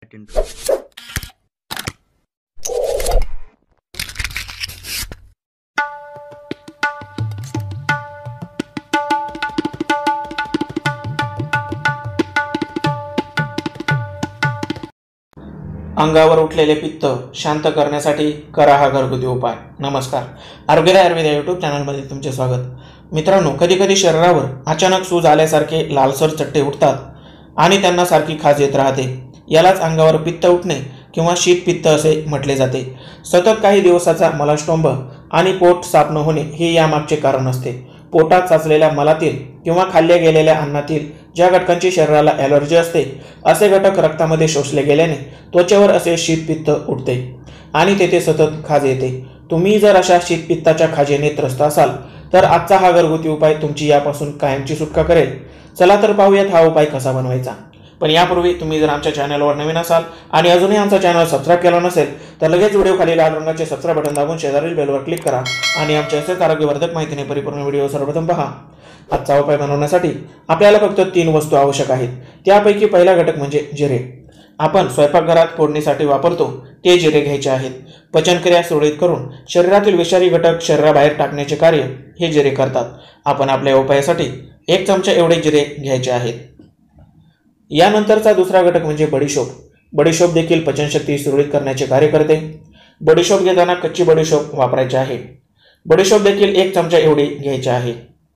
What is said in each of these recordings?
अंगावर उठलेले पित्त शांत करण्यासाठी करा हा घरगुती उपाय। नमस्कार, आरोग्यदायी आयुर्वेद यूट्यूब चॅनलमध्ये तुमचे स्वागत। मित्रांनो, कधी कधी शरीरावर अचानक सूज आल्यासारखे लालसर चट्टे उठतात आणि त्यांना सारखी खाज येत राहते। यालाच अंगावर पित्त उठणे किंवा शीत पित्त असे म्हटले जाते। सतत काही दिवसाचा मलस्तोंभ आणि पोट साफ न होणे हे यामागचे कारण असते। पोटात साचलेल्या मलातील किंवा खाल्ल्या गेलेल्या अन्नातील ज्या घटकांची शरीराला ॲलर्जी असते असे घटक रक्तामध्ये शोषले गेल्याने त्वचेवर असे शीतपित्त उठते आणि तेथे सतत खाज येते। तुम्ही जर अशा शीतपित्ताच्या खाजेने त्रस्त असाल तर आजचा हा घरगुती उपाय तुमची यापासून कायमची सुटका करेल। चला तर पाहूयात हा उपाय कसा बनवायचा। पण यापूर्वी तुम्ही जर आमच्या चॅनलवर नवीन असाल आणि अजूनही आमचा चॅनल सबस्क्राईब केला नसेल तर लगेच व्हिडिओ खाली लाल रंगाचे सबस्क्राईब बटन दाबून शेजारील बेलवर क्लिक करा आणि आमच्या असेच आरोग्यवर्धक माहितीने परिपूर्ण व्हिडिओ सर्वप्रथम पहा। आजचा उपाय बनवण्यासाठी आपल्याला फक्त 3 वस्तू आवश्यक आहेत। त्यापैकी पहिला घटक म्हणजे जिरे। आपण स्वयंपाकघरात फोडणीसाठी वापरतो ते जिरे घ्यायचे आहेत। पचनक्रिया सुरळीत करून शरीरातील विषारी घटक शरीराबाहेर टाकण्याचे कार्य हे जिरे करतात। आपण आपल्या उपायासाठी 1 चमचा एवढे जिरे घ्यायचे आहेत। यानंतरचा दुसरा घटक म्हणजे बडीशोप। बडीशोप देखील पचनशक्ती सुरळीत करण्याचे कार्य करते। बडीशोप घेताना कच्ची बडीशोप वापरायची आहे। बडीशोप देखील 1 चमचा एवढी घ्यायची आहे।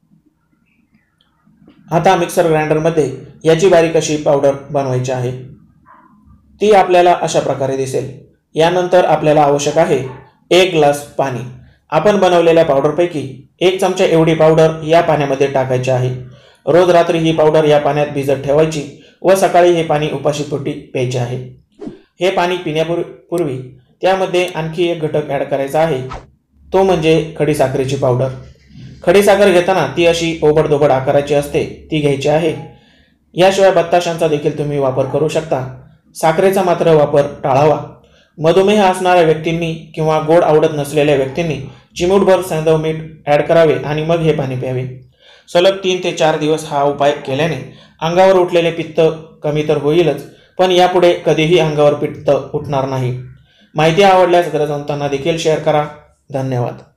आता मिक्सर ग्राइंडरमध्ये याची बारीक अशी पावडर बनवायची आहे। ती आपल्याला अशा प्रकारे दिसेल। यानंतर आपल्याला आवश्यक आहे 1 ग्लास पाणी। आपण बनवलेल्या पावडरपैकी 1 चमचा एवढी पावडर या पाण्यामध्ये टाकायची आहे। रोज रात्री ही पावडर या पाण्यात भिजत ठेवायची व सकाळी हे पाणी उपाशीपोटी प्यायचे आहे। हे पाणी पिण्यापूर्वी त्यामध्ये आणखी एक घटक ॲड करायचा आहे, तो म्हणजे खडीसाखरेची पावडर। खडीसाखर घेताना ती अशी ओबडधोबड आकाराची असते ती घ्यायची आहे। याशिवाय बत्ताशांचा देखील तुम्ही वापर करू शकता। साखरेचा मात्र वापर टाळावा। मधुमेह असणाऱ्या व्यक्तींनी किंवा गोड आवडत नसलेल्या व्यक्तींनी चिमूटभर सैंधव मीठ ॲड करावे आणि मग हे पाणी प्यावे। सलग 3 ते 4 दिवस हा उपाय केल्याने अंगावर उठलेले पित्त कमी तर होईलच, पण यापुढे कधीही अंगावर पित्त उठणार नाही। माहिती आवडल्यास गरजवंतांना देखील शेअर करा। धन्यवाद।